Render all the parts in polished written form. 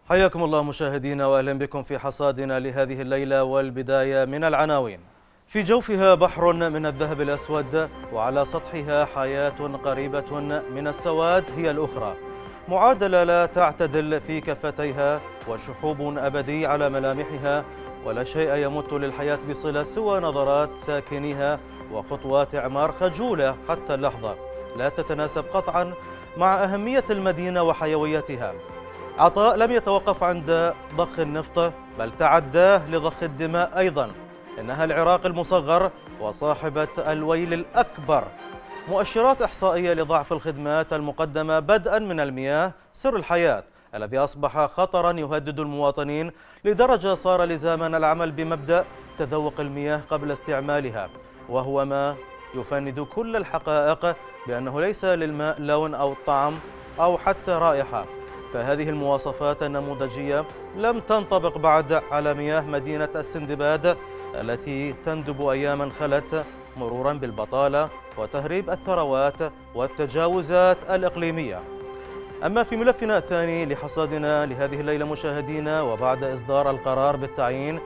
حياكم الله مشاهدينا وأهلا بكم في حصادنا لهذه الليلة، والبداية من العناوين. في جوفها بحر من الذهب الأسود، وعلى سطحها حياة قريبة من السواد هي الأخرى، معادلة لا تعتدل في كفتيها، وشحوب أبدي على ملامحها، ولا شيء يمت للحياة بصلة سوى نظرات ساكنيها وخطوات إعمار خجولة حتى اللحظة لا تتناسب قطعا مع أهمية المدينة وحيويتها. عطاء لم يتوقف عند ضخ النفط، بل تعداه لضخ الدماء أيضا. إنها العراق المصغر وصاحبة الويل الأكبر. مؤشرات إحصائية لضعف الخدمات المقدمة، بدءا من المياه سر الحياة الذي أصبح خطرا يهدد المواطنين، لدرجة صار لزاما العمل بمبدأ تذوق المياه قبل استعمالها، وهو ما يفند كل الحقائق بأنه ليس للماء لون أو طعم أو حتى رائحة. فهذه المواصفات النموذجية لم تنطبق بعد على مياه مدينة السندباد التي تندب أياما خلت، مرورا بالبطالة وتهريب الثروات والتجاوزات الإقليمية. أما في ملفنا الثاني لحصادنا لهذه الليلة مشاهدينا، وبعد إصدار القرار بالتعيين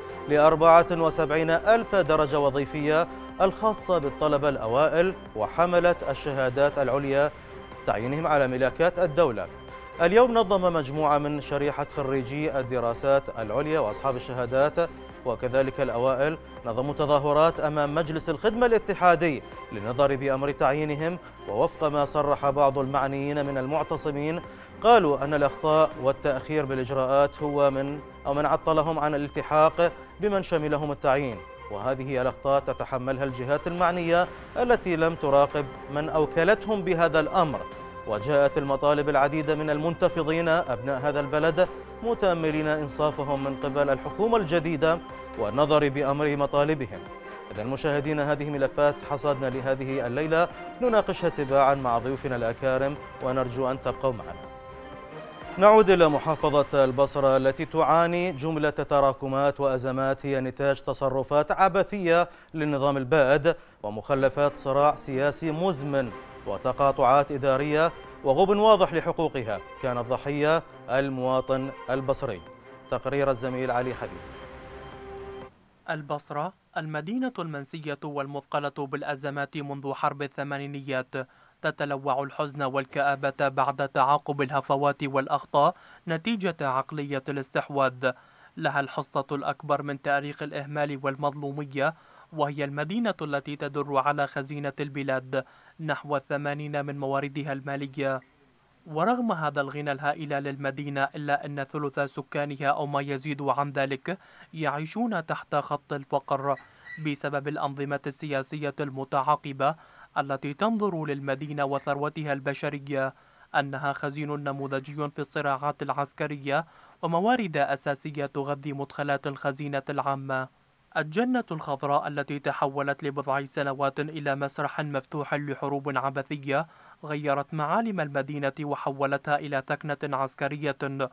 ل74 ألف درجة وظيفية الخاصة بالطلبة الأوائل وحملة الشهادات العليا، تعيينهم على ملاكات الدولة، اليوم نظم مجموعة من شريحة خريجي الدراسات العليا وأصحاب الشهادات وكذلك الأوائل نظموا تظاهرات أمام مجلس الخدمة الاتحادي للنظر بأمر تعيينهم. ووفق ما صرح بعض المعنيين من المعتصمين، قالوا أن الأخطاء والتأخير بالإجراءات هو من عطلهم عن الالتحاق بمن شملهم التعيين، وهذه الأخطاء تتحملها الجهات المعنية التي لم تراقب من أوكلتهم بهذا الأمر. وجاءت المطالب العديدة من المنتفضين أبناء هذا البلد متأملين إنصافهم من قبل الحكومة الجديدة والنظر بأمر مطالبهم. إذن مشاهدين، هذه ملفات حصادنا لهذه الليلة نناقشها تباعا مع ضيوفنا الأكارم، ونرجو أن تبقوا معنا. نعود إلى محافظة البصرة التي تعاني جملة تراكمات وأزمات هي نتاج تصرفات عبثية للنظام البائد ومخلفات صراع سياسي مزمن وتقاطعات إدارية وغبن واضح لحقوقها. كان الضحية المواطن البصري. تقرير الزميل علي حبيب. البصرة المدينة المنسية والمثقلة بالأزمات منذ حرب الثمانينيات، تتلوع الحزن والكآبة بعد تعاقب الهفوات والأخطاء نتيجة عقلية الاستحواذ. لها الحصة الأكبر من تاريخ الإهمال والمظلومية، وهي المدينة التي تدر على خزينة البلاد نحو 80 من مواردها المالية. ورغم هذا الغنى الهائل للمدينة، إلا أن ثلث سكانها أو ما يزيد عن ذلك يعيشون تحت خط الفقر بسبب الأنظمة السياسية المتعاقبة التي تنظر للمدينة وثروتها البشرية أنها خزين نموذجي في الصراعات العسكرية وموارد أساسية تغذي مدخلات الخزينة العامة. الجنة الخضراء التي تحولت لبضع سنوات إلى مسرح مفتوح لحروب عبثية غيرت معالم المدينة وحولتها إلى ثكنة عسكرية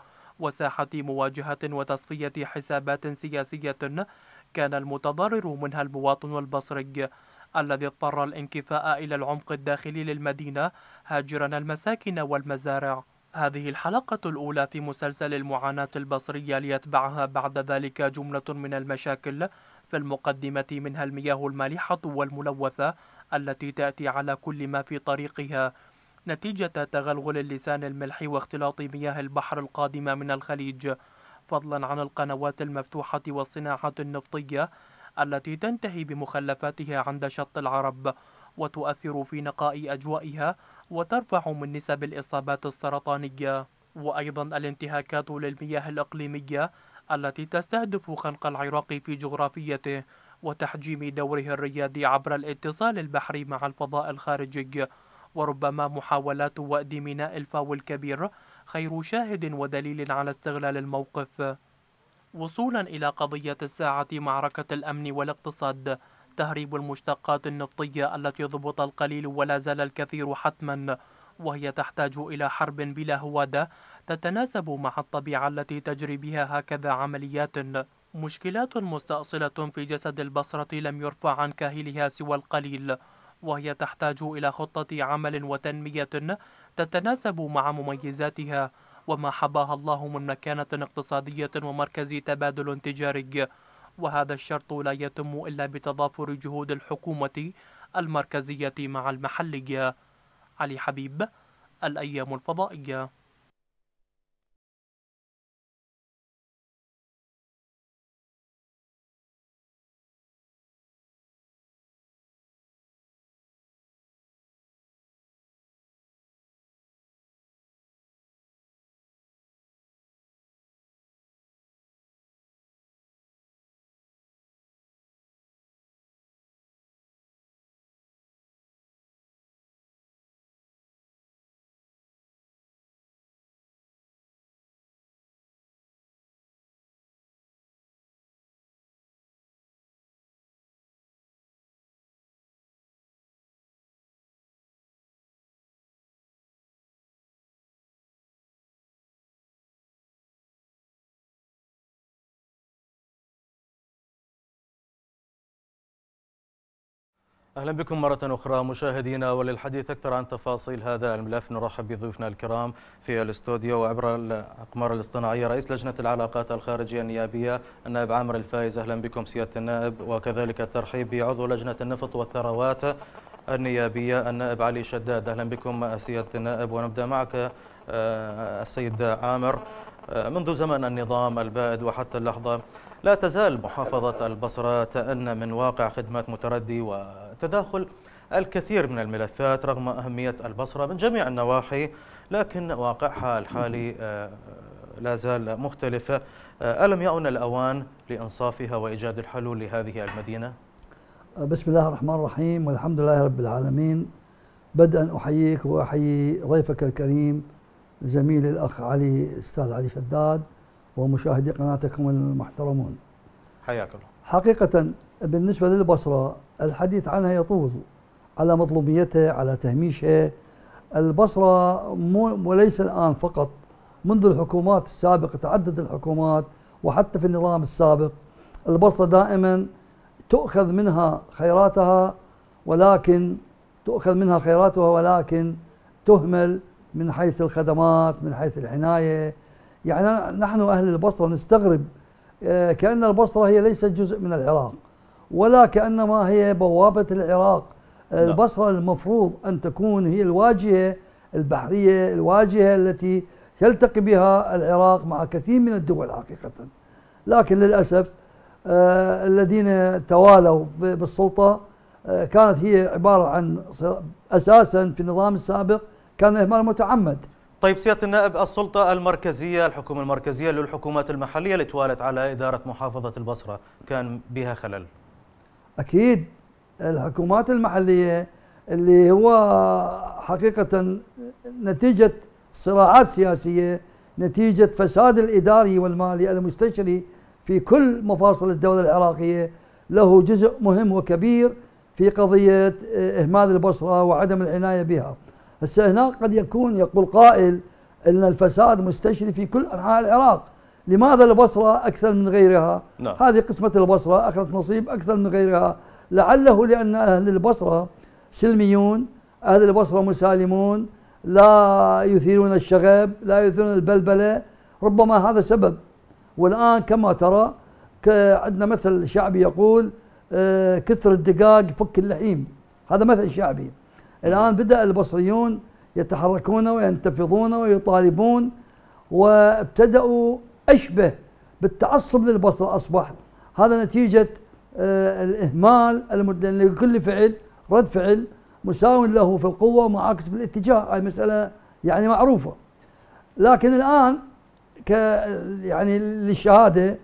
وساحة مواجهة وتصفية حسابات سياسية، كان المتضرر منها المواطن البصري الذي اضطر الانكفاء إلى العمق الداخلي للمدينة هاجرا المساكن والمزارع. هذه الحلقة الأولى في مسلسل المعاناة البصرية، ليتبعها بعد ذلك جملة من المشاكل، في المقدمة منها المياه المالحة والملوثة التي تأتي على كل ما في طريقها نتيجة تغلغل اللسان الملح واختلاط مياه البحر القادمة من الخليج، فضلا عن القنوات المفتوحة والصناعات النفطية التي تنتهي بمخلفاتها عند شط العرب وتؤثر في نقاء أجوائها وترفع من نسب الإصابات السرطانية. وأيضا الانتهاكات للمياه الإقليمية التي تستهدف خنق العراق في جغرافيته وتحجيم دوره الريادي عبر الاتصال البحري مع الفضاء الخارجي. وربما محاولات وأد ميناء الفاو الكبير خير شاهد ودليل على استغلال الموقف. وصولا إلى قضية الساعة، معركة الأمن والاقتصاد، تهريب المشتقات النفطية التي ضبط القليل ولا زال الكثير حتما، وهي تحتاج إلى حرب بلا هوادة تتناسب مع الطبيعة التي تجري بها هكذا عمليات. مشكلات مستأصلة في جسد البصرة لم يرفع عن كاهلها سوى القليل، وهي تحتاج إلى خطة عمل وتنمية تتناسب مع مميزاتها وما حباها الله من مكانة اقتصادية ومركز تبادل تجاري، وهذا الشرط لا يتم إلا بتضافر جهود الحكومة المركزية مع المحلية. علي حبيب، الأيام الفضائية. أهلا بكم مرة أخرى مشاهدينا، وللحديث أكثر عن تفاصيل هذا الملف نرحب بضيوفنا الكرام في الاستوديو وعبر الأقمار الاصطناعية رئيس لجنة العلاقات الخارجية النيابية النائب عامر الفايز. أهلا بكم سيادة النائب، وكذلك الترحيب بعضو لجنة النفط والثروات النيابية النائب علي شداد. أهلا بكم سيادة النائب، ونبدأ معك السيد عامر. منذ زمن النظام البائد وحتى اللحظة لا تزال محافظة البصرة تأن من واقع خدمات متردي وتداخل الكثير من الملفات رغم أهمية البصرة من جميع النواحي، لكن واقعها الحالي لا زال مختلفة. ألم يؤن الأوان لإنصافها وإيجاد الحلول لهذه المدينة؟ بسم الله الرحمن الرحيم، والحمد لله رب العالمين. بدءا أحييك وأحيي ضيفك الكريم زميلي الأخ علي أستاذ علي شداد ومشاهدي قناتكم المحترمون. حياك الله. حقيقة بالنسبة للبصرة الحديث عنها يطول على مظلوميتها، على تهميشها. البصرة وليس الآن فقط، منذ الحكومات السابقة، تعدد الحكومات وحتى في النظام السابق البصرة دائما تؤخذ منها خيراتها، ولكن تهمل من حيث الخدمات، من حيث العناية. يعني نحن أهل البصرة نستغرب كأن البصرة هي ليست جزء من العراق، ولا كأنما هي بوابة العراق. البصرة المفروض أن تكون هي الواجهة البحرية، الواجهة التي يلتقي بها العراق مع كثير من الدول حقيقة. لكن للأسف الذين توالوا بالسلطة كانت هي عبارة عن أساسا في النظام السابق كان إهمال متعمد. طيب سيادة النائب، السلطة المركزية، الحكومة المركزية للحكومات المحلية اللي توالت على إدارة محافظة البصرة كان بها خلل؟ أكيد الحكومات المحلية اللي هو حقيقة نتيجة صراعات سياسية، نتيجة فساد الإداري والمالي المستشري في كل مفاصل الدولة العراقية، له جزء مهم وكبير في قضية إهمال البصرة وعدم العناية بها. هسه هنا قد يقول قائل أن الفساد مستشري في كل أنحاء العراق، لماذا البصرة أكثر من غيرها؟ هذه قسمة البصرة أخذت نصيب أكثر من غيرها. لعله لأن أهل البصرة سلميون، أهل البصرة مسالمون، لا يثيرون الشغب، لا يثيرون البلبلة، ربما هذا سبب. والآن كما ترى عندنا مثل شعبي يقول كثر الدقاق فك اللحيم، هذا مثل شعبي. الآن بدأ البصريون يتحركون وينتفضون ويطالبون، وابتدأوا أشبه بالتعصب للبصرة. أصبح هذا نتيجة الإهمال لكل فعل رد فعل مساو له في القوة ومعاكس في الاتجاه. هاي مسألة يعني معروفة. لكن الآن يعني للشهادة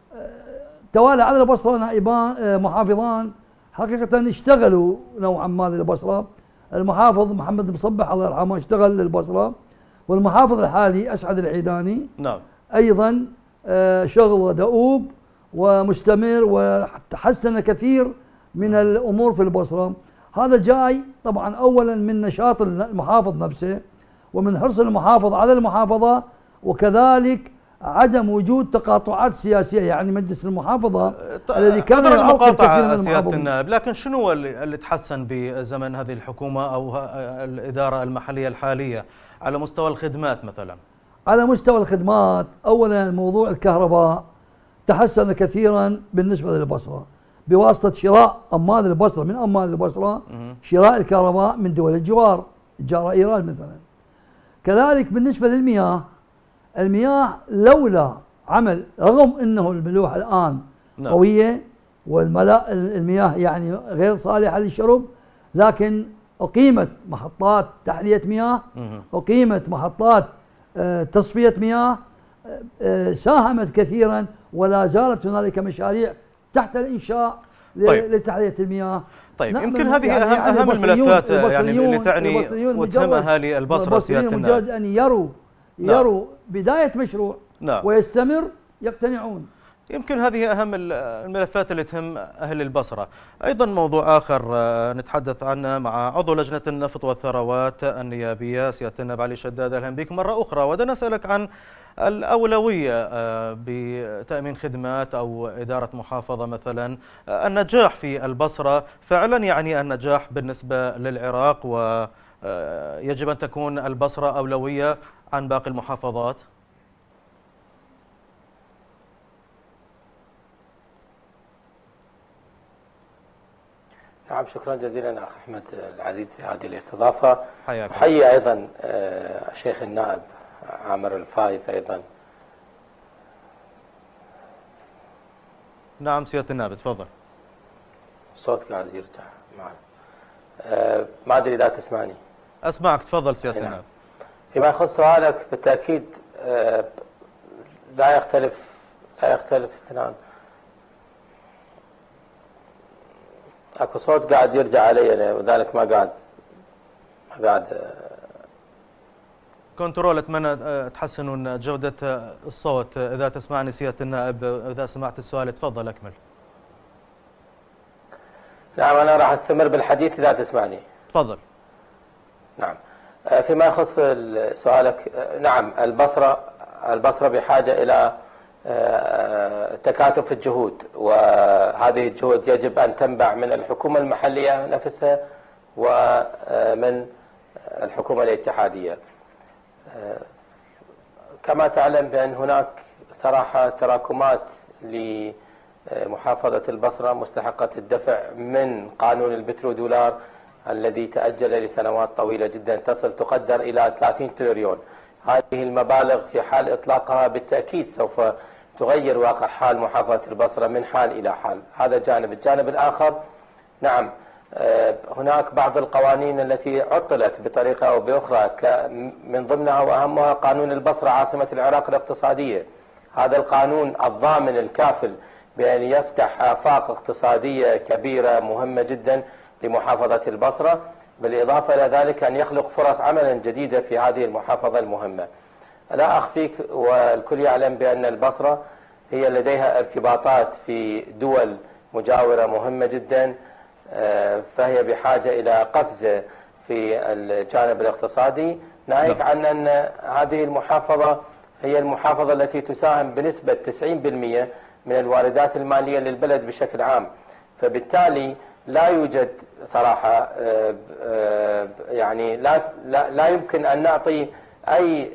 توالى على البصرة نائبان محافظان حقيقة اشتغلوا نوعا ما للبصرة. المحافظ محمد مصبح الله يرحمه اشتغل للبصرة، والمحافظ الحالي أسعد العيداني أيضا شغل دؤوب ومستمر، وتحسن كثير من الأمور في البصرة. هذا جاي طبعا أولا من نشاط المحافظ نفسه، ومن حرص المحافظ على المحافظة، وكذلك عدم وجود تقاطعات سياسية. يعني مجلس المحافظة الذي كان يعوق كثير من سيادة النائب، لكن شنو اللي تحسن بزمن هذه الحكومة أو الإدارة المحلية الحالية على مستوى الخدمات مثلا؟ على مستوى الخدمات، أولا موضوع الكهرباء تحسن كثيرا بالنسبة للبصرة بواسطة شراء عمال البصرة من عمال البصرة، شراء الكهرباء من دول الجوار جار إيران مثلا. كذلك بالنسبة للمياه، المياه لولا عمل، رغم أنه الملوحة الآن قوية المياه يعني غير صالحة للشرب، لكن أقيمت محطات تحلية مياه، أقيمت محطات تصفية مياه، ساهمت كثيرا، ولا زالت هنالك مشاريع تحت الإنشاء لتحلية المياه. طيب يمكن هذه يعني أهم الملفات يعني اللي تعني وتهم أهالي البصرة سيادة النائب. مجرد أن يروا بداية مشروع ويستمر يقتنعون. يمكن هذه أهم الملفات اللي تهم أهل البصرة. أيضا موضوع آخر نتحدث عنه مع عضو لجنة النفط والثروات النيابية سيادة النائب علي شداد. أهلا بك مرة أخرى. ودنا نسألك عن الأولوية بتأمين خدمات أو إدارة محافظة مثلا. النجاح في البصرة فعلا يعني النجاح بالنسبة للعراق، ويجب أن تكون البصرة أولوية عن باقي المحافظات. نعم، شكرا جزيلا أخ أحمد العزيز في هذه الاستضافة. أحيي أيضا الشيخ النائب عامر الفايز أيضا. نعم سيادة النائب تفضل. الصوت قاعد يرجع معنا. ما أدري إذا تسمعني. أسمعك تفضل سيادة النائب. فيما يخص سؤالك بالتأكيد لا يختلف اثنان. اكو صوت قاعد يرجع علي وذلك ما قاعد كنترول. اتمنى تحسنون جودة الصوت. اذا تسمعني سيادة النائب، اذا سمعت السؤال تفضل اكمل. نعم، انا راح استمر بالحديث اذا تسمعني. تفضل. نعم، فيما يخص سؤالك، نعم البصرة بحاجة الى تكاتف الجهود، وهذه الجهود يجب أن تنبع من الحكومة المحلية نفسها ومن الحكومة الاتحادية. كما تعلم بأن هناك صراحة تراكمات لمحافظة البصرة مستحقة الدفع من قانون البترودولار الذي تأجل لسنوات طويلة جدا تقدر إلى 30 تريليون. هذه المبالغ في حال إطلاقها بالتأكيد سوف تغير واقع حال محافظة البصرة من حال إلى حال. هذا جانب. الجانب الآخر، نعم هناك بعض القوانين التي عطلت بطريقة أو بأخرى، من ضمنها وأهمها قانون البصرة عاصمة العراق الاقتصادية. هذا القانون الضامن الكافل بأن يفتح آفاق اقتصادية كبيرة مهمة جدا لمحافظة البصرة، بالإضافة إلى ذلك أن يخلق فرص عمل جديدة في هذه المحافظة المهمة. لا أخفيك والكل يعلم بأن البصرة هي لديها ارتباطات في دول مجاورة مهمة جدا، فهي بحاجة إلى قفزة في الجانب الاقتصادي، ناهيك عن أن هذه المحافظة هي المحافظة التي تساهم بنسبة 90% من الواردات المالية للبلد بشكل عام. فبالتالي لا يوجد صراحة يعني لا يمكن أن نعطي أي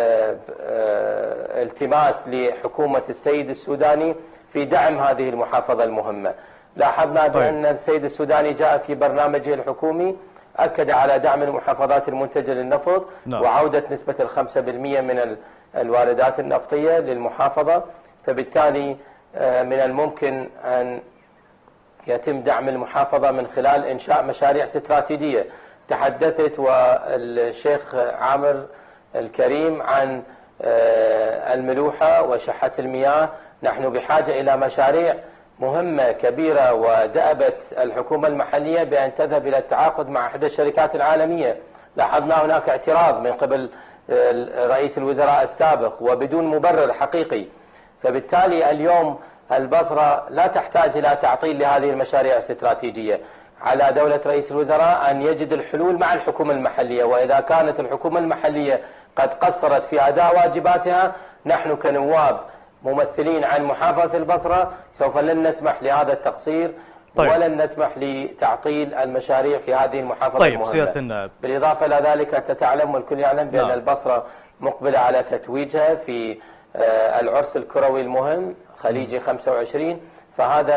التماس لحكومة السيد السوداني في دعم هذه المحافظة المهمة. لاحظنا بأن السيد السوداني جاء في برنامجه الحكومي أكد على دعم المحافظات المنتجة للنفط وعودة نسبة 5% من الواردات النفطية للمحافظة. فبالتالي من الممكن أن يتم دعم المحافظة من خلال إنشاء مشاريع استراتيجية. تحدثت والشيخ عامر الكريم عن الملوحة وشحة المياه. نحن بحاجة إلى مشاريع مهمة كبيرة، ودأبت الحكومة المحلية بأن تذهب إلى التعاقد مع إحدى الشركات العالمية. لاحظنا هناك اعتراض من قبل رئيس الوزراء السابق وبدون مبرر حقيقي. فبالتالي اليوم البصرة لا تحتاج إلى تعطيل لهذه المشاريع الاستراتيجية. على دولة رئيس الوزراء أن يجد الحلول مع الحكومة المحلية، وإذا كانت الحكومة المحلية قد قصرت في أداء واجباتها، نحن كنواب ممثلين عن محافظة البصرة سوف لن نسمح لهذا التقصير ولن نسمح لتعطيل المشاريع في هذه المحافظة المهمة. سيادة النائب، بالإضافة إلى ذلك أنت تعلم والكل يعلم بأن البصرة مقبلة على تتويجها في العرس الكروي المهم خليجي 25. فهذا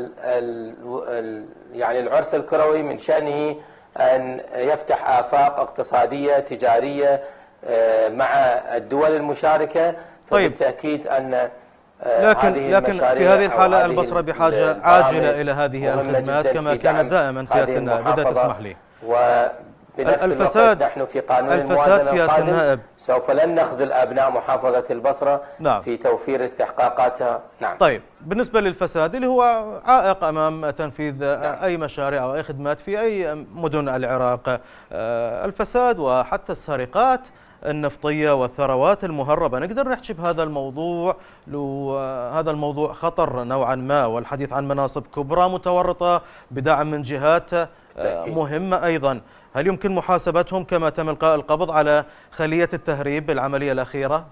يعني العرس الكروي من شأنه أن يفتح آفاق اقتصادية تجارية مع الدول المشاركة. فبالتأكيد أن لكن في هذه الحالة البصرة بحاجة عاجلة إلى هذه الخدمات كما كانت دائما سيادة النائب، إذا تسمح لي. بنفس الوقت نحن في قانون الموازنة القادم سوف لن نخذل أبناء محافظة البصرة في توفير استحقاقاتها. نعم. طيب، بالنسبة للفساد اللي هو عائق أمام تنفيذ أي مشاريع أو أي خدمات في أي مدن العراق، الفساد وحتى السرقات النفطية والثروات المهربة، نقدر نحكي بهذا الموضوع لو هذا الموضوع خطر نوعا ما، والحديث عن مناصب كبرى متورطة بدعم من جهات مهمة أيضا، هل يمكن محاسبتهم كما تم إلقاء القبض على خلية التهريب بالعملية الأخيرة؟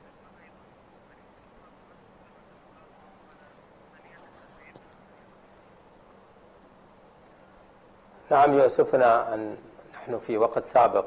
نعم يؤسفنا أن نحن في وقت سابق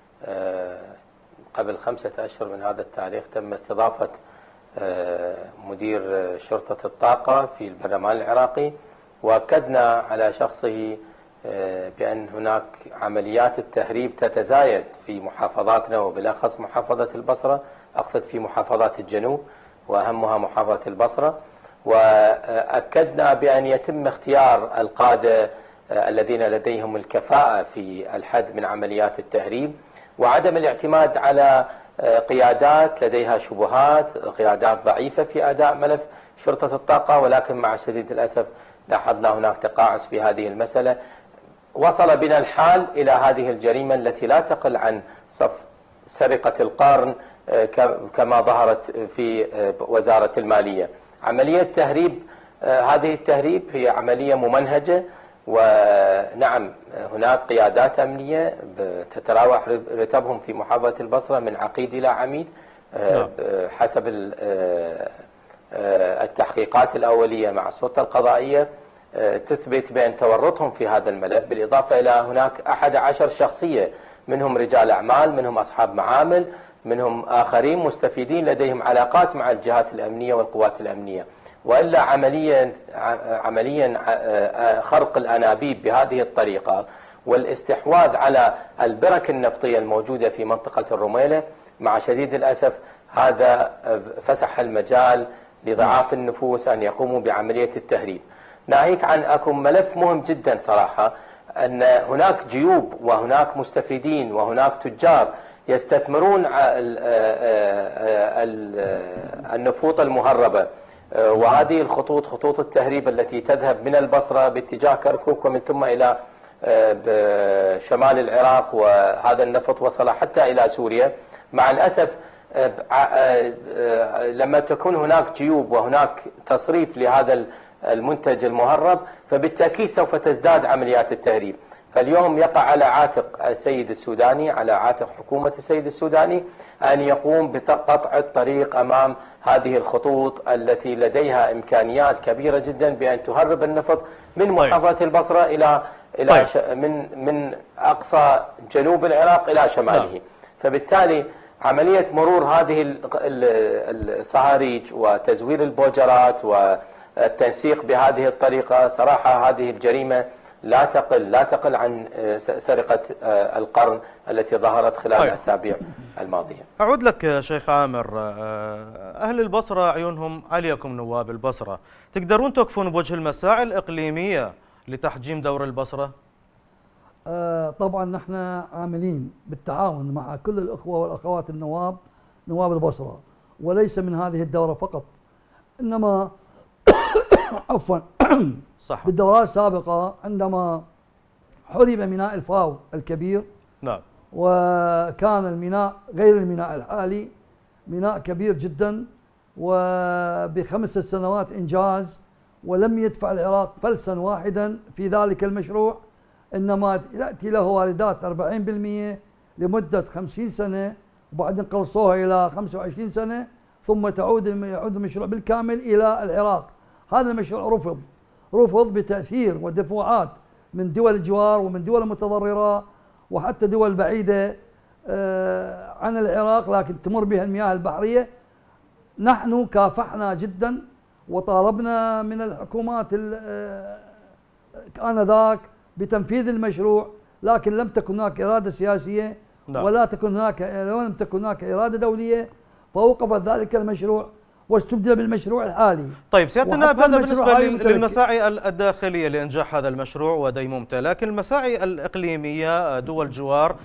قبل 5 أشهر من هذا التاريخ تم استضافة مدير شرطة الطاقة في البرلمان العراقي، وأكدنا على شخصه بأن هناك عمليات التهريب تتزايد في محافظاتنا وبالأخص محافظة البصرة، أقصد في محافظات الجنوب وأهمها محافظة البصرة. وأكدنا بأن يتم اختيار القادة الذين لديهم الكفاءة في الحد من عمليات التهريب، وعدم الاعتماد على قيادات لديها شبهات، قيادات ضعيفة في أداء ملف شرطة الطاقة. ولكن مع شديد الأسف لاحظنا هناك تقاعس في هذه المسألة، وصل بنا الحال إلى هذه الجريمة التي لا تقل عن صف سرقة القرن كما ظهرت في وزارة المالية. عملية تهريب، هذه التهريب هي عملية ممنهجة، ونعم هناك قيادات أمنية تتراوح رتبهم في محافظة البصرة من عقيد إلى عميد حسب التحقيقات الأولية مع السلطة القضائية تثبت بأن تورطهم في هذا الملف، بالإضافة إلى هناك 11 شخصية، منهم رجال أعمال، منهم أصحاب معامل، منهم آخرين مستفيدين لديهم علاقات مع الجهات الأمنية والقوات الأمنية. وإلا عمليا خرق الأنابيب بهذه الطريقة والاستحواذ على البرك النفطية الموجودة في منطقة الرميلة مع شديد الأسف هذا فسح المجال لضعاف النفوس أن يقوموا بعملية التهريب. ناهيك عن أكو ملف مهم جدا صراحة، أن هناك جيوب وهناك مستفيدين وهناك تجار يستثمرون النفوط المهربة، وهذه الخطوط خطوط التهريب التي تذهب من البصرة باتجاه كركوك ومن ثم إلى شمال العراق، وهذا النفط وصل حتى إلى سوريا. مع الأسف لما تكون هناك جيوب وهناك تصريف لهذا المنتج المهرب فبالتأكيد سوف تزداد عمليات التهريب. فاليوم يقع على عاتق السيد السوداني، على عاتق حكومة السيد السوداني أن يقوم بقطع الطريق أمام هذه الخطوط التي لديها إمكانيات كبيرة جدا بأن تهرب النفط من محافظة البصرة إلى من أقصى جنوب العراق إلى شماله. فبالتالي عملية مرور هذه الصهاريج وتزوير البوجرات والتنسيق بهذه الطريقة، صراحة هذه الجريمة لا تقل عن سرقة القرن التي ظهرت خلال الأسابيع الماضية. أعود لك شيخ عامر، أهل البصرة عيونهم عليكم نواب البصرة، تقدرون توقفون بوجه المساعي الإقليمية لتحجيم دور البصرة؟ طبعا نحن عاملين بالتعاون مع كل الأخوة والأخوات نواب البصرة، وليس من هذه الدورة فقط، إنما عفوا صح. بالدورات السابقة عندما حرب ميناء الفاو الكبير، نعم، وكان الميناء غير الميناء الحالي ميناء كبير جدا وب5 سنوات إنجاز، ولم يدفع العراق فلسا واحدا في ذلك المشروع، إنما يأتي له واردات 40% لمدة 50 سنة وبعدين قلصوها إلى 25 سنة ثم يعود المشروع بالكامل إلى العراق. هذا المشروع رفض بتأثير ودفعات من دول الجوار ومن دول المتضررة وحتى دول بعيدة عن العراق لكن تمر بها المياه البحرية. نحن كافحنا جدا وطالبنا من الحكومات آنذاك بتنفيذ المشروع، لكن لم تكن هناك إرادة سياسية ولا لم تكن هناك إرادة دولية، فوقف ذلك المشروع واستبدل بالمشروع الحالي. طيب سيادة النائب، هذا بالنسبة للمساعي الداخلية لإنجاح هذا المشروع وديمومته، لكن المساعي الإقليمية دول جوار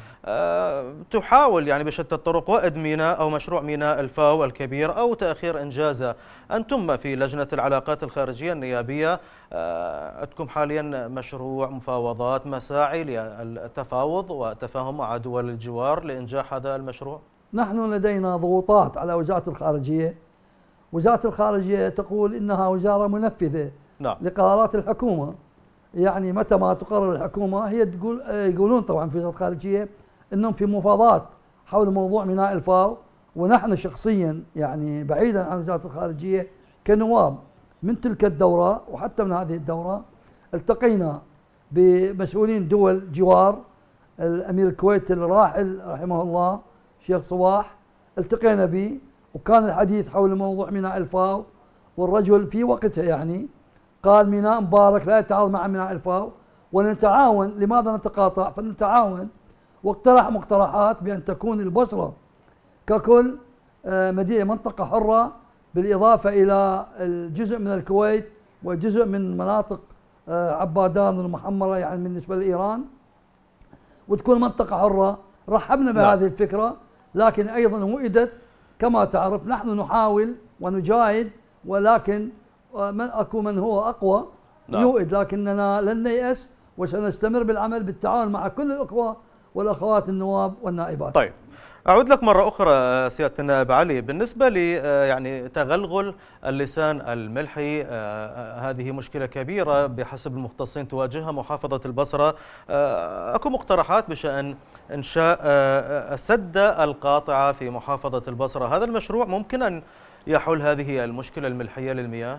تحاول يعني بشتى الطرق وإد ميناء أو مشروع ميناء الفاو الكبير أو تأخير إنجازه. أنتم في لجنة العلاقات الخارجية النيابية عندكم حاليا مشروع مفاوضات مساعي للتفاوض والتفاهم مع دول الجوار لإنجاح هذا المشروع؟ نحن لدينا ضغوطات على وزارة الخارجية. وزارة الخارجية تقول إنها وزارة منفذة لقرارات الحكومة، يعني متى ما تقرر الحكومة هي تقول. يقولون طبعا في وزارة الخارجية إنهم في مفاوضات حول موضوع ميناء الفاو، ونحن شخصيا يعني بعيدا عن وزارة الخارجية كنواب من تلك الدورة وحتى من هذه الدورة التقينا بمسؤولين دول جوار، الأمير الكويت الراحل رحمه الله شيخ صباح التقينا به، وكان الحديث حول موضوع ميناء الفاو، والرجل في وقتها يعني قال ميناء مبارك لا يتعارض مع ميناء الفاو ونتعاون. لماذا نتقاطع؟ فنتعاون، واقترح مقترحات بأن تكون البصرة ككل مدينة منطقة حرة، بالإضافة إلى الجزء من الكويت وجزء من مناطق عبادان المحمرة يعني بالنسبة لإيران، وتكون منطقة حرة. رحبنا بهذه الفكرة، لكن أيضا وئدت كما تعرف. نحن نحاول ونجاهد، ولكن من هو أقوى يوئد، لكننا لن نيأس وسنستمر بالعمل بالتعاون مع كل الأخوة والأخوات النواب والنائبات. طيب أعود لك مرة أخرى سيادة النائب علي، بالنسبة لي يعني تغلغل اللسان الملحي هذه مشكلة كبيرة بحسب المختصين تواجهها محافظة البصرة. أكو مقترحات بشأن إنشاء السدة القاطعة في محافظة البصرة، هذا المشروع ممكن أن يحل هذه المشكلة الملحية للمياه؟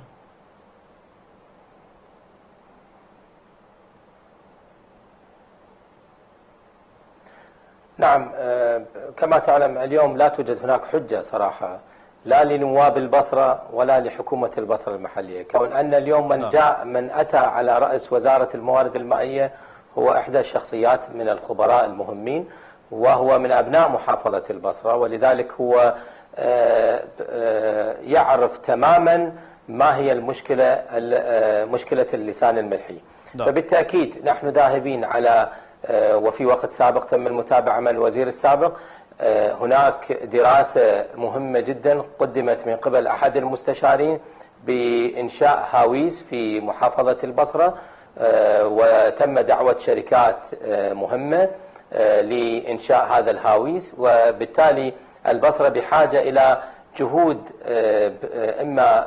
نعم، كما تعلم اليوم لا توجد هناك حجة صراحة لا لنواب البصرة ولا لحكومة البصرة المحلية، كون أن اليوم من أتى على رأس وزارة الموارد المائية هو إحدى الشخصيات من الخبراء المهمين، وهو من أبناء محافظة البصرة، ولذلك هو يعرف تماما ما هي مشكلة اللسان الملحي. فبالتأكيد نحن ذاهبين على وفي وقت سابق تم المتابعة مع الوزير السابق، هناك دراسة مهمة جدا قدمت من قبل أحد المستشارين بإنشاء هاويس في محافظة البصرة، وتم دعوة شركات مهمة لإنشاء هذا الهاويس، وبالتالي البصرة بحاجة إلى جهود إما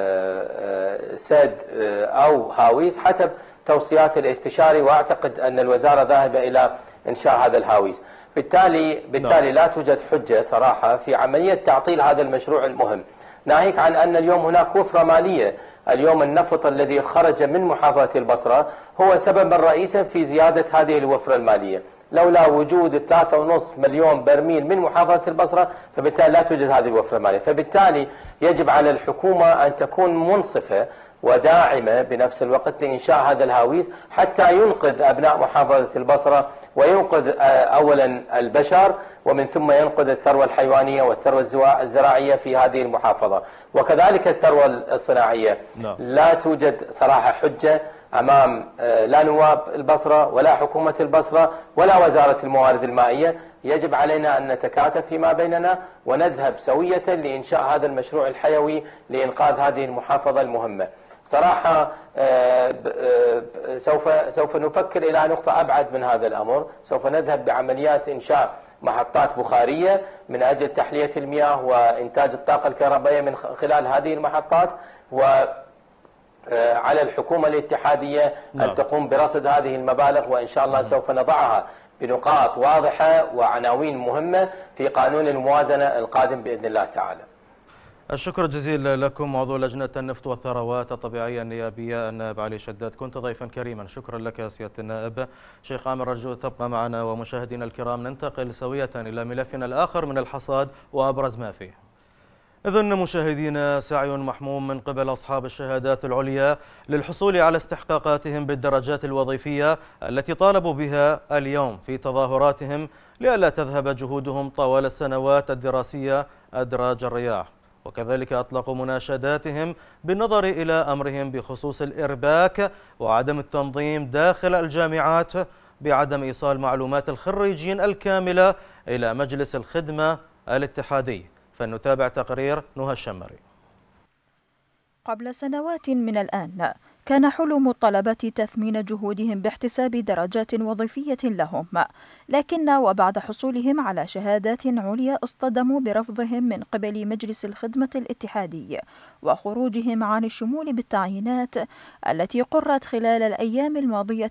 سد أو هاويس حسب توصيات الاستشاري، واعتقد ان الوزاره ذاهبه الى انشاء هذا الهاويس. بالتالي لا توجد حجه صراحه في عمليه تعطيل هذا المشروع المهم، ناهيك عن ان اليوم هناك وفره ماليه. اليوم النفط الذي خرج من محافظه البصره هو سببا رئيسا في زياده هذه الوفره الماليه، لولا وجود 3.5 مليون برميل من محافظه البصره فبالتالي لا توجد هذه الوفره الماليه. فبالتالي يجب على الحكومه ان تكون منصفه وداعمة بنفس الوقت لإنشاء هذا الهاويس حتى ينقذ أبناء محافظة البصرة وينقذ أولا البشر ومن ثم ينقذ الثروة الحيوانية والثروة الزراعية في هذه المحافظة، وكذلك الثروة الصناعية. لا توجد صراحة حجة أمام لا نواب البصرة ولا حكومة البصرة ولا وزارة الموارد المائية. يجب علينا أن نتكاتف فيما بيننا ونذهب سوية لإنشاء هذا المشروع الحيوي لإنقاذ هذه المحافظة المهمة. صراحة سوف نفكر إلى نقطة أبعد من هذا الأمر، سوف نذهب بعمليات إنشاء محطات بخارية من أجل تحلية المياه وإنتاج الطاقة الكهربائية من خلال هذه المحطات، وعلى الحكومة الاتحادية أن تقوم برصد هذه المبالغ، وإن شاء الله سوف نضعها بنقاط واضحة وعناوين مهمة في قانون الموازنة القادم بإذن الله تعالى. الشكر الجزيل لكم عضو لجنة النفط والثروات الطبيعية النيابية النائب علي شداد، كنت ضيفا كريما. شكرا لك يا سيادة النائب. شيخ عامر، أرجو تبقى معنا. ومشاهدينا الكرام، ننتقل سوية إلى ملفنا الآخر من الحصاد وأبرز ما فيه. إذن مشاهدينا، سعي محموم من قبل أصحاب الشهادات العليا للحصول على استحقاقاتهم بالدرجات الوظيفية التي طالبوا بها اليوم في تظاهراتهم لئلا تذهب جهودهم طوال السنوات الدراسية أدراج الرياح. وكذلك أطلقوا مناشداتهم بالنظر إلى أمرهم بخصوص الإرباك وعدم التنظيم داخل الجامعات بعدم إيصال معلومات الخريجين الكاملة إلى مجلس الخدمة الاتحادي. فلنتابع تقرير نهى الشمري. قبل سنوات من الآن كان حلم الطلبة تثمين جهودهم باحتساب درجات وظيفية لهم، لكن وبعد حصولهم على شهادات عليا اصطدموا برفضهم من قبل مجلس الخدمة الاتحادي وخروجهم عن الشمول بالتعيينات التي قرت خلال الأيام الماضية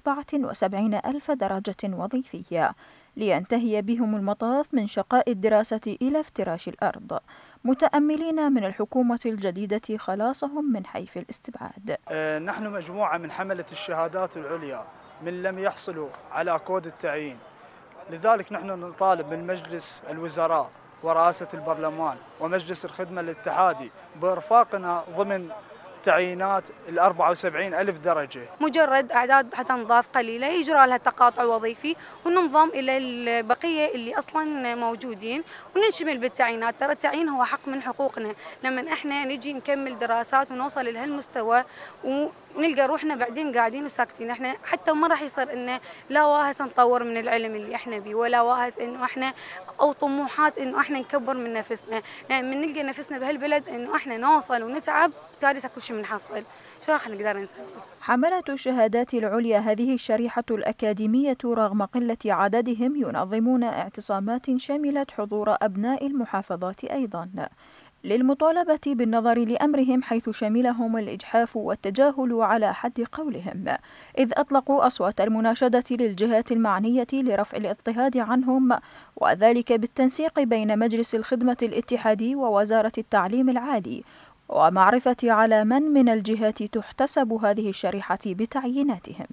ب74,000 درجة وظيفية، لينتهي بهم المطاف من شقاء الدراسة إلى افتراش الأرض، متأملين من الحكومة الجديدة خلاصهم من حيف الاستبعاد. نحن مجموعة من حملة الشهادات العليا من لم يحصلوا على كود التعيين، لذلك نحن نطالب من مجلس الوزراء ورئاسة البرلمان ومجلس الخدمة الاتحادي بإرفاقنا ضمن تعيينات 74,000 درجة. مجرد أعداد حتنضاف قليلة يجرى لها تقاطع وظيفي وننضم إلى البقية اللي أصلا موجودين وننشمل بالتعيينات. ترى التعيين هو حق من حقوقنا، لما احنا نجي نكمل دراسات ونوصل لهالمستوى ونلقى روحنا بعدين قاعدين وساكتين. احنا حتى ما راح يصير انه لا واهس نطور من العلم اللي احنا بيه، ولا واهس انه احنا او طموحات انه احنا نكبر من نفسنا، لما نلقى نفسنا بهالبلد انه احنا نوصل ونتعب تالي كل شيء بنحصل، شو راح نقدر نسوي؟ حملة الشهادات العليا هذه الشريحة الأكاديمية رغم قلة عددهم ينظمون اعتصامات شملت حضور أبناء المحافظات أيضا للمطالبة بالنظر لأمرهم، حيث شملهم الإجحاف والتجاهل على حد قولهم، إذ أطلقوا أصوات المناشدة للجهات المعنية لرفع الاضطهاد عنهم، وذلك بالتنسيق بين مجلس الخدمة الاتحادي ووزارة التعليم العالي، ومعرفة على من الجهات تحتسب هذه الشريحة بتعييناتهم.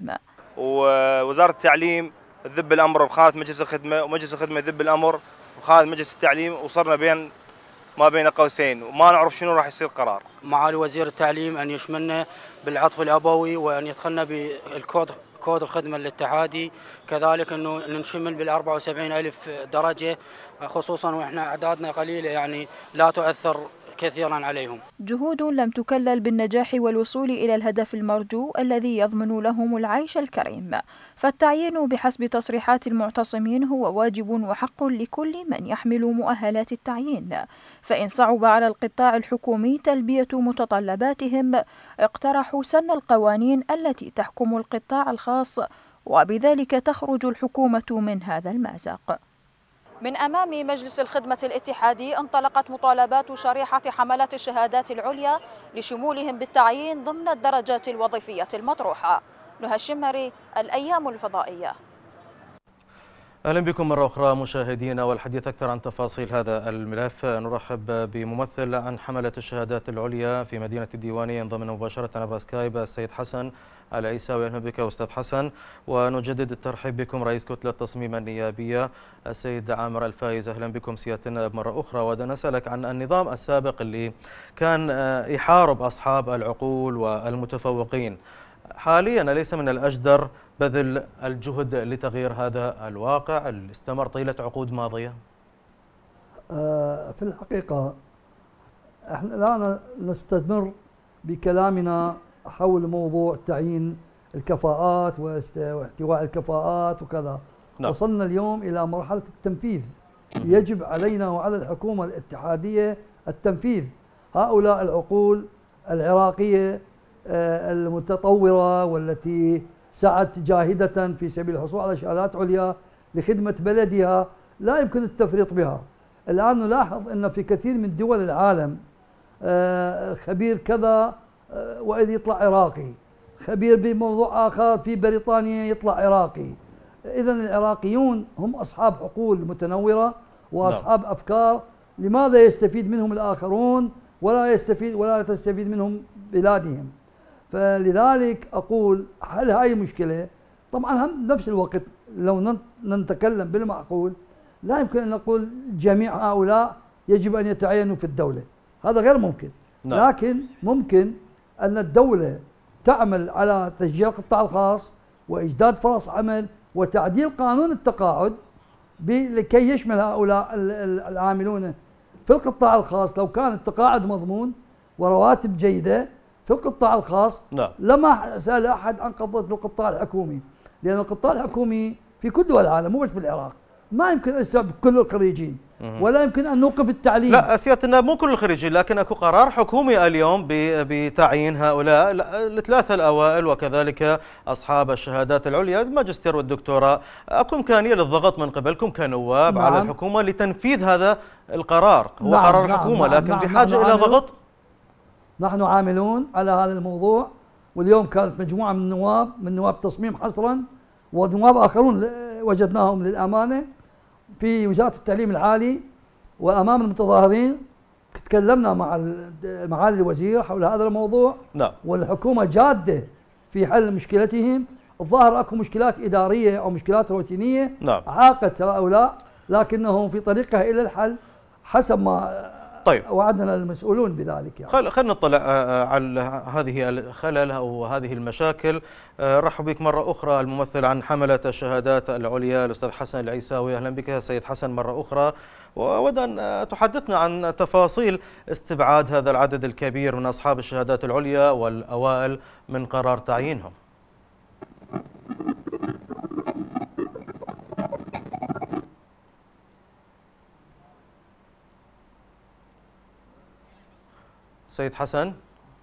ووزارة التعليم تذب الأمر بخانة مجلس الخدمة، ومجلس الخدمة يذب الأمر بخانة مجلس التعليم، وصرنا ما بين قوسين وما نعرف شنو راح يصير قرار. معالي وزير التعليم أن يشملنا بالعطف الأبوي وأن يدخلنا بالكود الخدمة الاتحادي، كذلك أنه ننشمل بال74,000 درجة، خصوصا وإحنا أعدادنا قليلة يعني لا تؤثر كثيرا عليهم. جهود لم تكلل بالنجاح والوصول إلى الهدف المرجو الذي يضمن لهم العيش الكريم، فالتعيين بحسب تصريحات المعتصمين هو واجب وحق لكل من يحمل مؤهلات التعيين، فإن صعب على القطاع الحكومي تلبية متطلباتهم اقترحوا سن القوانين التي تحكم القطاع الخاص، وبذلك تخرج الحكومة من هذا المأزق. من أمام مجلس الخدمة الاتحادي انطلقت مطالبات شريحة حملة الشهادات العليا لشمولهم بالتعيين ضمن الدرجات الوظيفية المطروحة. نهى الشمري، الأيام الفضائية. أهلا بكم مرة أخرى مشاهدينا، والحديث أكثر عن تفاصيل هذا الملف نرحب بممثل عن حملة الشهادات العليا في مدينة الديوانية ينضم مباشرة عبر سكايب السيد حسن العيساوي. أهلا بك أستاذ حسن، ونجدد الترحيب بكم رئيس كتلة التصميم النيابية السيد عامر الفايز. أهلا بكم سيادة النائب مرة أخرى. ودنا نسألك عن النظام السابق اللي كان يحارب أصحاب العقول والمتفوقين، حاليا ليس من الأجدر بذل الجهد لتغيير هذا الواقع اللي استمر طيلة عقود ماضية؟ في الحقيقة احنا الآن نستمر بكلامنا حول موضوع تعيين الكفاءات واحتواء الكفاءات وكذا. نعم. وصلنا اليوم إلى مرحلة التنفيذ. يجب علينا وعلى الحكومة الاتحادية التنفيذ. هؤلاء العقول العراقية المتطورة والتي سعت جاهدة في سبيل الحصول على شهادات عليا لخدمة بلدها لا يمكن التفريط بها. الآن نلاحظ أن في كثير من دول العالم خبير كذا وإذ يطلع عراقي، خبير بموضوع آخر في بريطانيا يطلع عراقي. إذن العراقيون هم أصحاب عقول متنورة وأصحاب أفكار لماذا يستفيد منهم الآخرون ولا تستفيد منهم بلادهم؟ فلذلك أقول هل هاي مشكلة؟ طبعا هم نفس الوقت لو نتكلم بالمعقول لا يمكن أن نقول جميع هؤلاء يجب أن يتعينوا في الدولة، هذا غير ممكن. نعم. لكن ممكن أن الدولة تعمل على تشجيع القطاع الخاص وإيجاد فرص عمل وتعديل قانون التقاعد لكي يشمل هؤلاء العاملون في القطاع الخاص. لو كان التقاعد مضمون ورواتب جيدة في القطاع الخاص نعم. لما سأل أحد عن قضية القطاع الحكومي، لأن القطاع الحكومي في كل دول العالم مو بس بالعراق ما يمكن أن يستوعب كل الخريجين ولا يمكن أن نوقف التعليم. لا سيادة النائب مو كل الخريجين، لكن اكو قرار حكومي اليوم بتعيين هؤلاء الثلاثة الأوائل وكذلك أصحاب الشهادات العليا الماجستير والدكتوراه. اكو إمكانية للضغط من قبلكم كنواب نعم. على الحكومة لتنفيذ هذا القرار؟ هو نعم. قرار نعم. الحكومة نعم. لكن نعم. بحاجة نعم. إلى ضغط. نحن عاملون على هذا الموضوع، واليوم كانت مجموعة من نواب تصميم حصرا ونواب آخرون وجدناهم للأمانة في وزارة التعليم العالي وأمام المتظاهرين. تكلمنا مع معالي الوزير حول هذا الموضوع. نعم. والحكومة جادة في حل مشكلتهم. الظاهر أكو مشكلات إدارية أو مشكلات روتينية نعم. عاقت هؤلاء لكنهم في طريقها إلى الحل حسب ما طيب وعدنا المسؤولون بذلك يعني. خلينا نطلع على هذه الخلل أو هذه المشاكل. رحب بك مرة أخرى الممثل عن حملة الشهادات العليا الأستاذ حسن العيساوي. أهلا بك سيد حسن مرة أخرى، وأود أن تحدثنا عن تفاصيل استبعاد هذا العدد الكبير من أصحاب الشهادات العليا والأوائل من قرار تعيينهم. سيد حسن،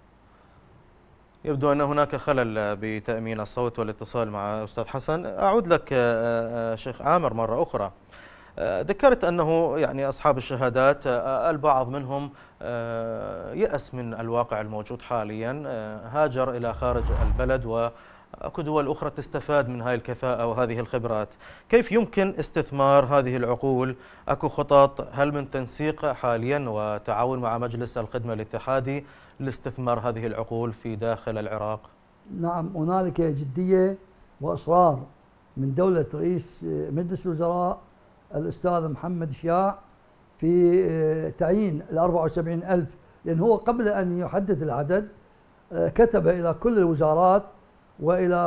يبدو أن هناك خلل بتأمين الصوت والاتصال مع أستاذ حسن. أعود لك شيخ عامر مرة أخرى. ذكرت أنه يعني أصحاب الشهادات البعض منهم يأس من الواقع الموجود حاليا، هاجر إلى خارج البلد وأكو دول أخرى تستفاد من هذه الكفاءة وهذه الخبرات. كيف يمكن استثمار هذه العقول؟ أكو خطط هل من تنسيق حاليا وتعاون مع مجلس الخدمة الاتحادي لاستثمار هذه العقول في داخل العراق؟ نعم، هنالك جدية وإصرار من دولة رئيس مجلس الوزراء الأستاذ محمد شياع في تعيين ال 74,000، لأن هو قبل أن يحدد العدد كتب إلى كل الوزارات وإلى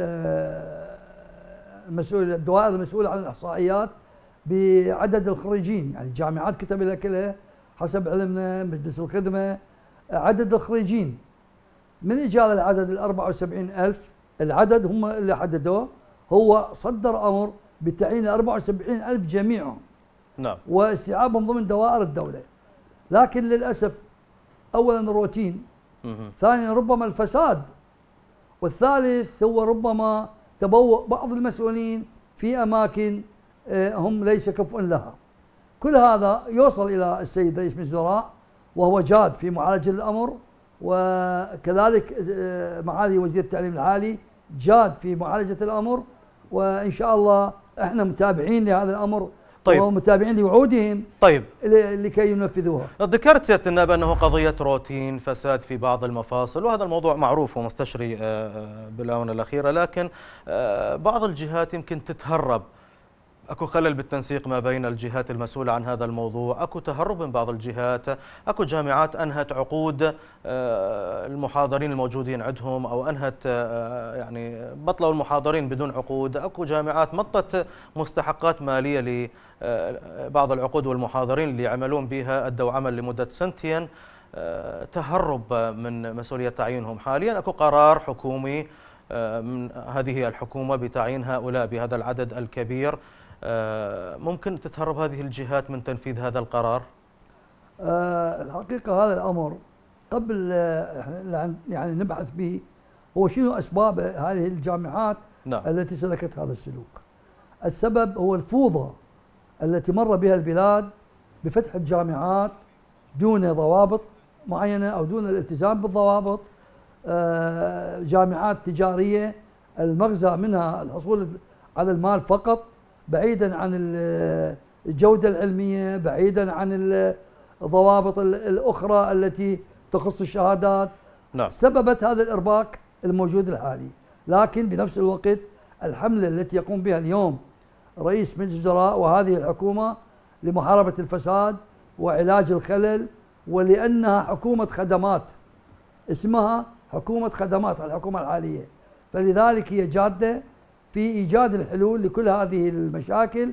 الدوائر المسؤولة عن الإحصائيات بعدد الخريجين، يعني الجامعات كتب لها كلها حسب علمنا مجلس الخدمة عدد الخريجين. من إجال العدد ال 74,000 العدد هم اللي حددوه، هو صدر أمر بتعيين 74,000 جميعهم. نعم. واستيعابهم ضمن دوائر الدولة. لكن للأسف أولا الروتين، ثانيا ربما الفساد، والثالث هو ربما تبوء بعض المسؤولين في أماكن هم ليس كفء لها. كل هذا يوصل إلى السيد رئيس مجلس الوزراء وهو جاد في معالجة الأمر، وكذلك معالي وزير التعليم العالي جاد في معالجة الأمر، وإن شاء الله احنا متابعين لهذا الأمر. طيب. ومتابعين لوعودهم. طيب. لكي ينفذوها. ذكرت سيادة النائب أنه قضية روتين، فساد في بعض المفاصل، وهذا الموضوع معروف ومستشري بالآونة الأخيرة، لكن بعض الجهات يمكن تتهرب. اكو خلل بالتنسيق ما بين الجهات المسؤولة عن هذا الموضوع، اكو تهرب من بعض الجهات، اكو جامعات انهت عقود المحاضرين الموجودين عندهم او انهت يعني بطلوا المحاضرين بدون عقود، اكو جامعات مطت مستحقات مالية لبعض العقود والمحاضرين اللي يعملون بها ادوا عمل لمدة سنتين، تهرب من مسؤولية تعيينهم. حاليا اكو قرار حكومي من هذه الحكومة بتعيين هؤلاء بهذا العدد الكبير. ممكن تتهرب هذه الجهات من تنفيذ هذا القرار؟ الحقيقة هذا الأمر قبل يعني نبحث به هو شنو أسباب هذه الجامعات. نعم. التي سلكت هذا السلوك. السبب هو الفوضى التي مر بها البلاد بفتح الجامعات دون ضوابط معينة أو دون الالتزام بالضوابط. جامعات تجارية المغزى منها الحصول على المال فقط بعيدا عن الجودة العلمية، بعيدا عن الضوابط الأخرى التي تخص الشهادات. نعم. سببت هذا الإرباك الموجود الحالي. لكن بنفس الوقت الحملة التي يقوم بها اليوم رئيس مجلس الوزراء وهذه الحكومة لمحاربة الفساد وعلاج الخلل، ولأنها حكومة خدمات، اسمها حكومة خدمات الحكومة الحالية، فلذلك هي جادة في إيجاد الحلول لكل هذه المشاكل،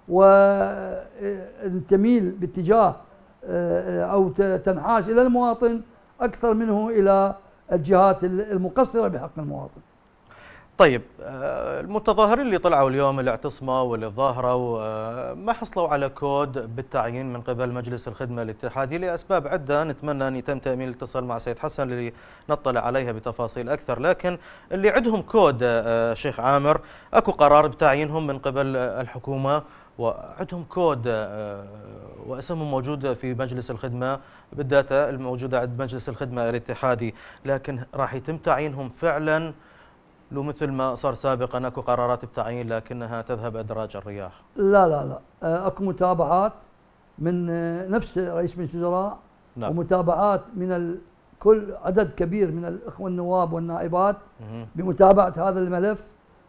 وتميل باتجاه أو تنحاز إلى المواطن أكثر منه إلى الجهات المقصرة بحق المواطن. طيب، المتظاهرين اللي طلعوا اليوم اللي اعتصموا واللي ظاهروا ما حصلوا على كود بالتعيين من قبل مجلس الخدمة الاتحادي لأسباب عدة، نتمنى أن يتم تأمين الاتصال مع سيد حسن لنطلع عليها بتفاصيل أكثر. لكن اللي عندهم كود شيخ عامر، أكو قرار بتعيينهم من قبل الحكومة وعندهم كود واسمهم موجود في مجلس الخدمة بالداتا الموجودة عند مجلس الخدمة الاتحادي، لكن راح يتم تعيينهم فعلا لو مثل ما صار سابقا اكو قرارات بتعيين لكنها تذهب ادراج الرياح؟ لا لا لا، اكو متابعات من نفس رئيس مجلس الوزراء. نعم. ومتابعات من كل عدد كبير من الاخوه النواب والنائبات بمتابعه هذا الملف،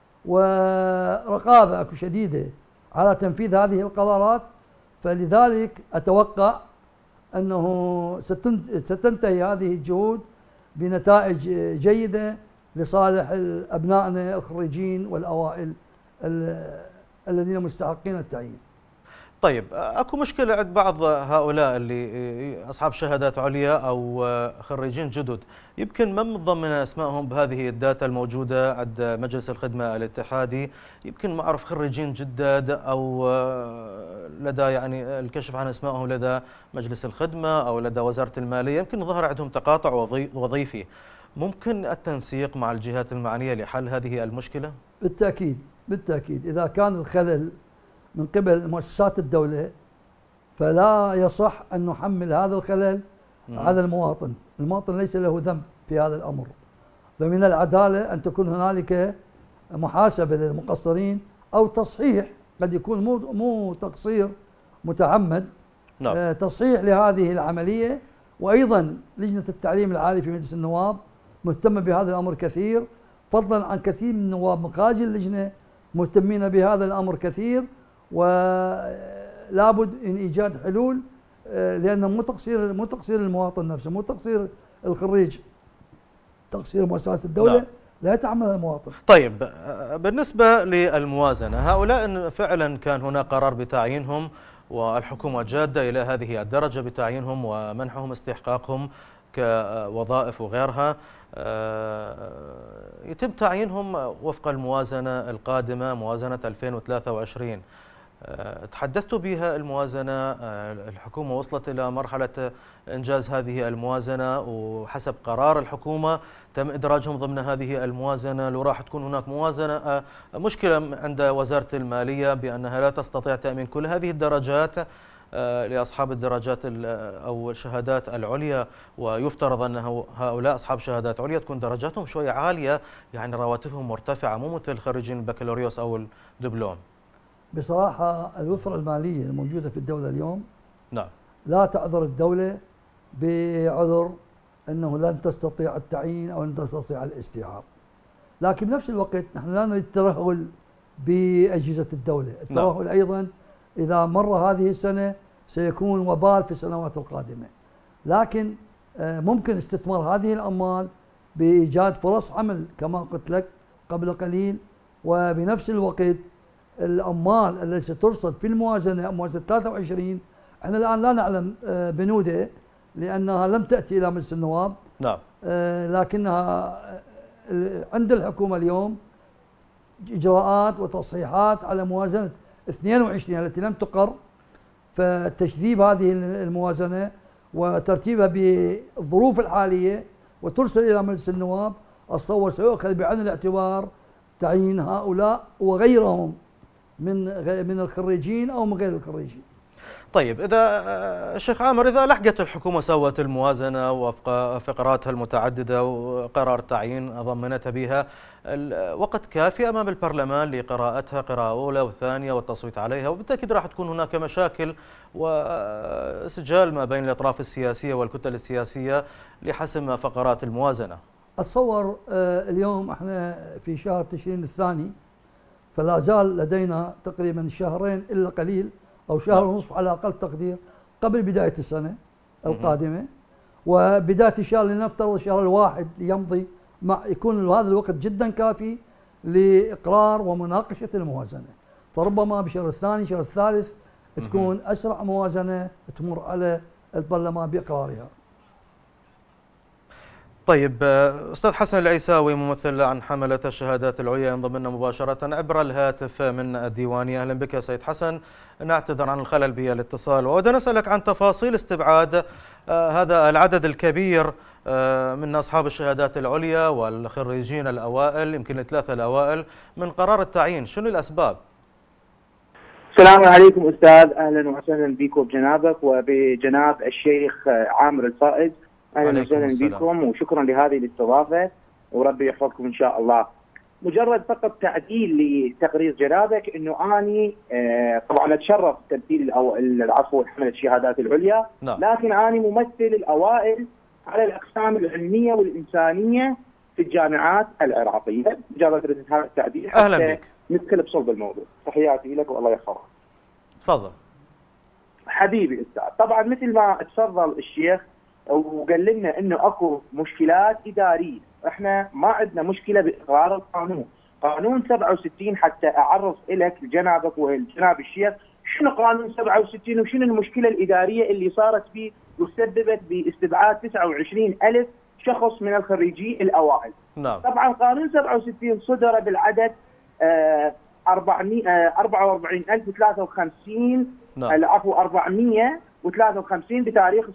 ورقابه اكو شديده على تنفيذ هذه القرارات. فلذلك اتوقع انه ستنتهي هذه الجهود بنتائج جيده لصالح أبنائنا الخريجين والأوائل الذين مستحقين التعيين. طيب، اكو مشكلة عند بعض هؤلاء اللي أصحاب شهادات عليا أو خريجين جدد، يمكن ما منضمن أسمائهم بهذه الداتا الموجودة عند مجلس الخدمة الاتحادي، يمكن ما أعرف خريجين جدد أو لدى يعني الكشف عن أسمائهم لدى مجلس الخدمة أو لدى وزارة المالية، يمكن ظهر عندهم تقاطع وظيفي. ممكن التنسيق مع الجهات المعنية لحل هذه المشكلة؟ بالتأكيد بالتأكيد، إذا كان الخلل من قبل مؤسسات الدولة فلا يصح أن نحمل هذا الخلل على المواطن. المواطن ليس له ذنب في هذا الأمر، فمن العدالة أن تكون هنالك محاسبة للمقصرين أو تصحيح، قد يكون مو تقصير متعمد. نعم. تصحيح لهذه العملية. وأيضا لجنة التعليم العالي في مجلس النواب مهتمة بهذا الأمر كثير، فضلا عن كثير من النواب من خارج اللجنة مهتمين بهذا الأمر كثير، ولابد من إيجاد حلول، لأنه مو تقصير المواطن نفسه، مو تقصير الخريج، تقصير مؤسسات الدولة. لا. لا يتحمل المواطن. طيب، بالنسبة للموازنة، هؤلاء فعلا كان هناك قرار بتعيينهم والحكومة جادة إلى هذه الدرجة بتعيينهم ومنحهم استحقاقهم كوظائف وغيرها، يتم تعيينهم وفق الموازنة القادمة، موازنة 2023. تحدثت بها الموازنة، الحكومة وصلت إلى مرحلة إنجاز هذه الموازنة، وحسب قرار الحكومة تم إدراجهم ضمن هذه الموازنة. لو راح تكون هناك موازنة مشكلة عند وزارة المالية بأنها لا تستطيع تأمين كل هذه الدرجات لأصحاب الدرجات أو الشهادات العليا، ويفترض أن هؤلاء أصحاب شهادات عليا تكون درجاتهم شوية عالية، يعني رواتبهم مرتفعة، مو مثل خريجين البكالوريوس أو الدبلوم. بصراحة الوفرة المالية الموجودة في الدولة اليوم نعم لا تعذر الدولة بعذر أنه لن تستطيع التعيين أو لن تستطيع الاستيعاب. لكن بنفس الوقت نحن لا نريد الترهل بأجهزة الدولة. الترهل أيضا إذا مر هذه السنة سيكون وبال في السنوات القادمة. لكن ممكن استثمار هذه الأموال بإيجاد فرص عمل كما قلت لك قبل قليل، وبنفس الوقت الأموال التي سترصد في الموازنة، موازنة 23 احنا الآن لا نعلم بنودة لأنها لم تأتي إلى مجلس النواب. نعم. لكنها عند الحكومة اليوم إجراءات وتصحيحات على موازنة 22 التي لم تقر، فتجذيب هذه الموازنة وترتيبها بالظروف الحالية وترسل إلى مجلس النواب. أتصور سيؤخذ بعين الاعتبار تعيين هؤلاء وغيرهم من الخريجين أو من غير الخريجين. طيب إذا شيخ عامر، إذا لحقت الحكومة سوت الموازنة وفق فقراتها المتعددة وقرار تعيين ضمنتها بها، وقت كافي أمام البرلمان لقراءتها قراءة أولى وثانية والتصويت عليها، وبالتأكيد راح تكون هناك مشاكل وسجال ما بين الأطراف السياسية والكتل السياسية لحسم فقرات الموازنة. أتصور اليوم احنا في شهر تشرين الثاني، فلا زال لدينا تقريبا شهرين إلا قليل أو شهر ونصف على أقل تقدير قبل بداية السنة القادمة، وبداية الشهر لنفترض الشهر الواحد يمضي يكون هذا الوقت جدا كافي لإقرار ومناقشة الموازنة. فربما بشهر الثاني شهر الثالث تكون أسرع موازنة تمر على البرلمان بإقرارها. طيب أستاذ حسن العيساوي، ممثل عن حملة الشهادات العليا، ينضم لنا مباشرة عبر الهاتف من الديوانية. أهلا بك يا سيد حسن، نعتذر عن الخلل بالاتصال، وأود أن أسألك عن تفاصيل استبعاد هذا العدد الكبير من أصحاب الشهادات العليا والخريجين الأوائل، يمكن الثلاثة الأوائل، من قرار التعيين. شنو الأسباب؟ السلام عليكم أستاذ، أهلا وسهلا بكم بجنابك وبجناب الشيخ عامر الفائز. أهلا وسهلا بكم وشكرا لهذه الاستضافة وربي يحفظكم إن شاء الله. مجرد فقط تعديل لتقرير جنابك، أنه أني طبعا أتشرف تمثيل العفو حملة الشهادات العليا، لكن أني ممثل الأوائل على الأقسام العلمية والإنسانية في الجامعات العراقية. مجرد ردت هذا التعديل حتى ندخل بصلب الموضوع. تحياتي لك والله يحفظك. تفضل حبيبي أستاذ. طبعا مثل ما تفضل الشيخ وقال لنا انه اكو مشكلات اداريه، احنا ما عندنا مشكله باقرار القانون. قانون 67 حتى اعرف لك جنابك والجناب الشيخ شنو قانون 67 وشنو المشكله الاداريه اللي صارت فيه وسببت باستبعاد 29,000 شخص من الخريجي الاوائل. نعم. طبعا قانون 67 صدر بالعدد 44,053. نعم. العفو 453 بتاريخ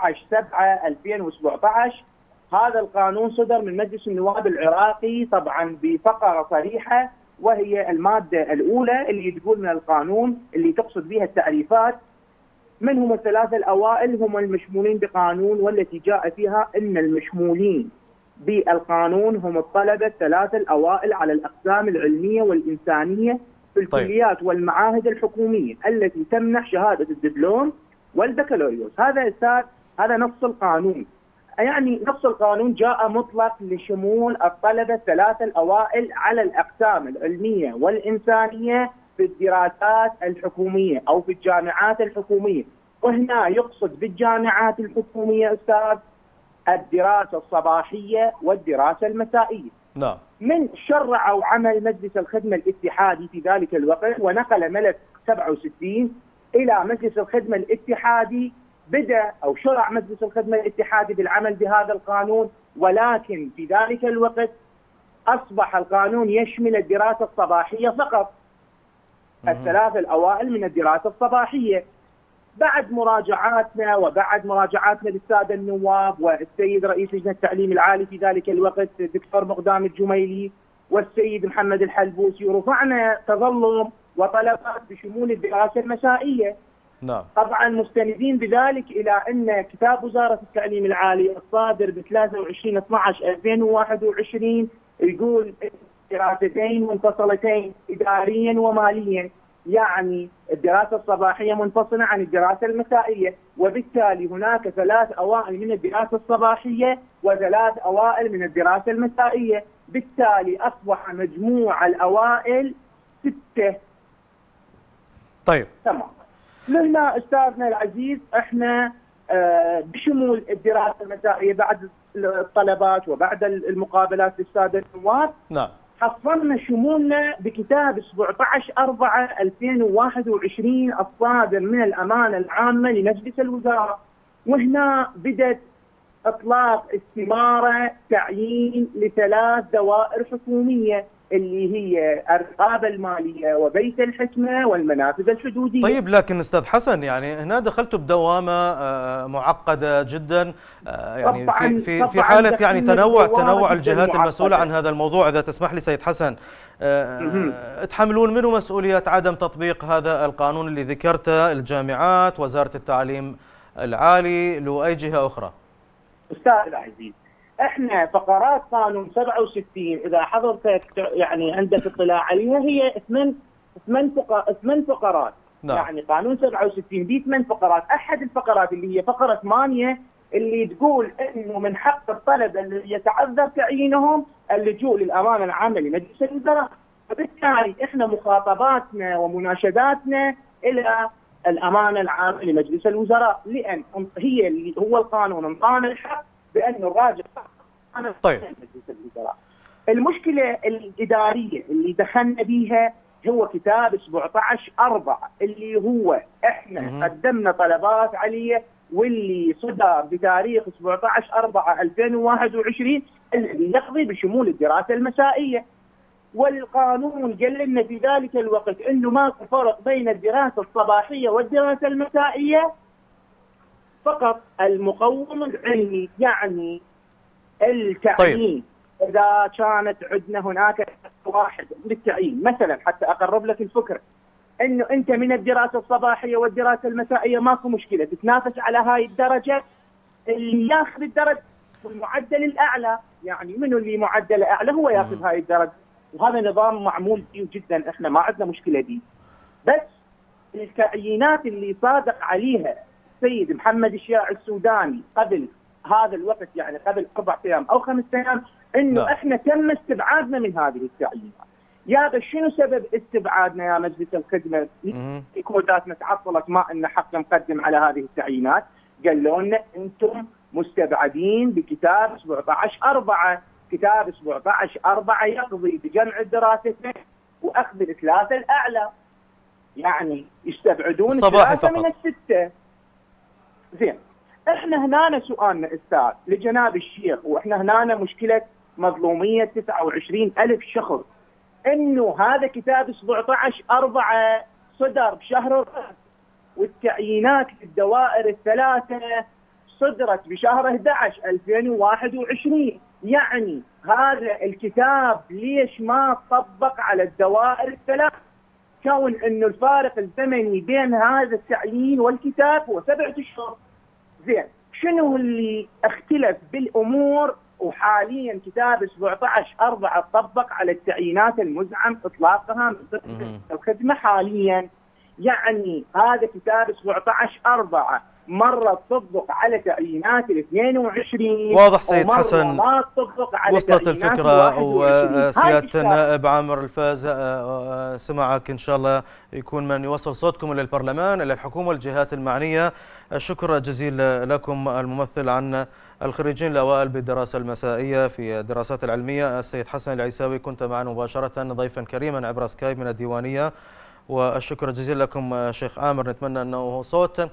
17/7/2017. هذا القانون صدر من مجلس النواب العراقي طبعا بفقرة صريحة، وهي المادة الأولى اللي تقول من القانون اللي تقصد بها التعريفات: من هم الثلاثة الأوائل هم المشمولين بقانون، والتي جاء فيها أن المشمولين بالقانون هم الطلبة الثلاثة الأوائل على الأقسام العلمية والإنسانية في الكليات والمعاهد الحكومية التي تمنح شهادة الدبلوم والبكالوريوس. هذا أستاذ هذا نص القانون، يعني نص القانون جاء مطلق لشمول الطلبة الثلاثة الأوائل على الأقسام العلمية والإنسانية في الدراسات الحكومية أو في الجامعات الحكومية. وهنا يقصد بالجامعات الحكومية أستاذ الدراسة الصباحية والدراسة المسائية. نعم. من شرع أو عمل مجلس الخدمة الاتحادي في ذلك الوقت ونقل ملف 67 إلى مجلس الخدمة الاتحادي، بدأ أو شرع مجلس الخدمة الاتحادي بالعمل بهذا القانون، ولكن في ذلك الوقت أصبح القانون يشمل الدراسة الصباحية فقط، الثلاثة الأوائل من الدراسة الصباحية. بعد مراجعاتنا للسادة النواب والسيد رئيس لجنة التعليم العالي في ذلك الوقت الدكتور مقدام الجميلي والسيد محمد الحلبوسي، ورفعنا تظلم وطلبات بشمول الدراسة المسائية. نعم. طبعا مستندين بذلك إلى أن كتاب وزارة التعليم العالي الصادر ب 23/12/2021 يقول دراستين منفصلتين إداريا وماليا، يعني الدراسة الصباحية منفصلة عن الدراسة المسائية، وبالتالي هناك 3 أوائل من الدراسة الصباحية و3 أوائل من الدراسة المسائية، بالتالي أصبح مجموع الأوائل 6. طيب تمام. لنا أستاذنا العزيز احنا بشمول الدراسة المسائية بعد الطلبات وبعد المقابلات للسادة النواب، نعم، حصلنا شمولنا بكتاب 17/4/2021 الصادر من الأمانة العامة لمجلس الوزراء. وهنا بدأت إطلاق استمارة تعيين ل3 دوائر حكومية، اللي هي الرقابة المالية وبيت الحكمة والمنافذ الحدودية. طيب، لكن أستاذ حسن يعني هنا دخلتوا بدوامة معقدة جدا، يعني في حالة يعني تنوع الجهات المسؤولة عن هذا الموضوع. إذا تسمح لي سيد حسن، تحملون منه مسؤولية عدم تطبيق هذا القانون اللي ذكرته؟ الجامعات، وزارة التعليم العالي، لو أي جهة أخرى؟ أستاذ العزيز، احنا فقرات قانون 67 اذا حضرتك يعني عندك اطلاع عليها هي ثمان فقرات. نعم. يعني قانون 67 دي 8 فقرات. احد الفقرات اللي هي فقره 8 اللي تقول انه من حق الطلبه اللي يتعذر تعيينهم اللجوء للامانه العامه لمجلس الوزراء. وبالتالي احنا مخاطباتنا ومناشداتنا الى الامانه العامه لمجلس الوزراء، لان هي اللي هو القانون انطانا الحق بانه الراجل. طيب. المشكله الاداريه اللي دخلنا بيها هو كتاب 17/4 اللي هو احنا قدمنا طلبات عليه واللي صدر بتاريخ 17/4/2021 الذي يقضي بشمول الدراسه المسائيه. والقانون قال لنا في ذلك الوقت انه ماكو فرق بين الدراسه الصباحيه والدراسه المسائيه، فقط المقوم العلمي يعني التعيين. طيب. اذا كانت عندنا هناك واحد للتعيين مثلا، حتى اقرب لك الفكره، انه انت من الدراسه الصباحيه والدراسه المسائيه ماكو مشكله تتنافس على هاي الدرجه، اللي ياخذ الدرجه والمعدل الاعلى، يعني منو اللي معدل اعلى هو ياخذ هاي الدرجه. وهذا نظام معمول فيه جدا، احنا ما عندنا مشكله دي. بس التعيينات اللي صادق عليها السيد محمد الشياع السوداني قبل هذا الوقت، يعني قبل 4 أيام أو 5 أيام، انه لا. احنا تم استبعادنا من هذه التعيينات. يا شنو سبب استبعادنا يا مجلس الخدمه؟ كوداتنا تعطلت، ما لنا حق نقدم على هذه التعيينات. قالوا لنا انتم مستبعدين بكتاب 17/4. كتاب 17/4 يقضي بجمع الدراستين واخذ الثلاثه الاعلى، يعني يستبعدون 3 من 6. زين، احنا هنا سؤالنا استاذ لجناب الشيخ، واحنا هنا مشكله مظلوميه 29,000 شخص، انه هذا كتاب 17/4 صدر بشهر الرابع، والتعيينات للدوائر الثلاثه صدرت بشهر 11 2021. يعني هذا الكتاب ليش ما طبق على الدوائر الثلاث؟ كون انه الفارق الزمني بين هذا التعيين والكتاب هو 7 أشهر. زين، شنو اللي اختلف بالامور وحاليا كتاب 17/4 طبق على التعيينات المزعم اطلاقها من الخدمه حاليا؟ يعني هذا كتاب 17/4 مرة تطبق على تعيينات ال 22. واضح سيد حسن، ما تطبق على وصلت الفكرة. وسيادة النائب عامر الفاز سمعك، إن شاء الله يكون من يوصل صوتكم إلى البرلمان، إلى الحكومة والجهات المعنية. الشكر جزيل لكم. الممثل عن الخريجين الأوائل بالدراسة المسائية في الدراسات العلمية السيد حسن العيساوي، كنت معنا مباشرة ضيفا كريما عبر سكايب من الديوانية. والشكر جزيل لكم شيخ عامر. نتمنى أنه صوت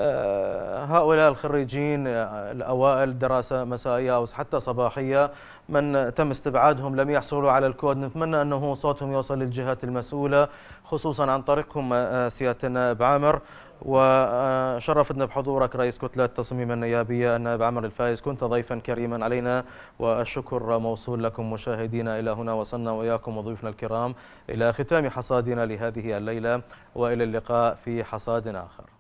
هؤلاء الخريجين الأوائل دراسة مسائية أو حتى صباحية من تم استبعادهم لم يحصلوا على الكود، نتمنى أنه صوتهم يوصل للجهات المسؤولة خصوصا عن طريقهم سيادة النائب عامر. وشرفتنا بحضورك رئيس كتلة التصميم النيابية النائب عامر الفايز، كنت ضيفا كريما علينا، والشكر موصول لكم مشاهدينا. إلى هنا وصلنا وإياكم وضيوفنا الكرام إلى ختام حصادنا لهذه الليلة، وإلى اللقاء في حصاد آخر.